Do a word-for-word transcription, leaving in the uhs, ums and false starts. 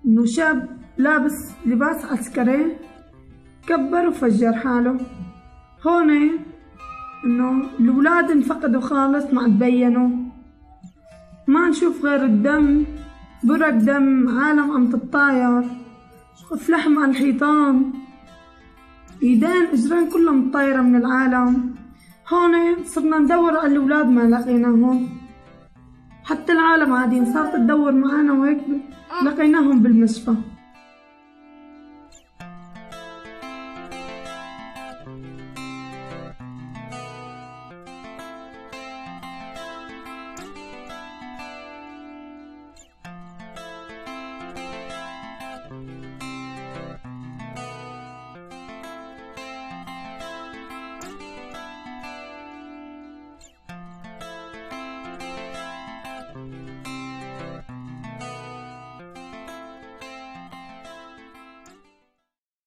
إنه شاب لابس لباس عسكري كبر وفجر حاله. هون إنه الأولاد انفقدوا خالص، ما تبينوا، ما نشوف غير الدم، برك دم، عالم عم تتطاير، خف لحم على الحيطان، ايدين اجرين كلهم مطايرة من العالم. هون صرنا ندور على الأولاد ما لقيناهم، حتى العالم عادين صارت تدور معانا وهيك لقيناهم بالمشفى.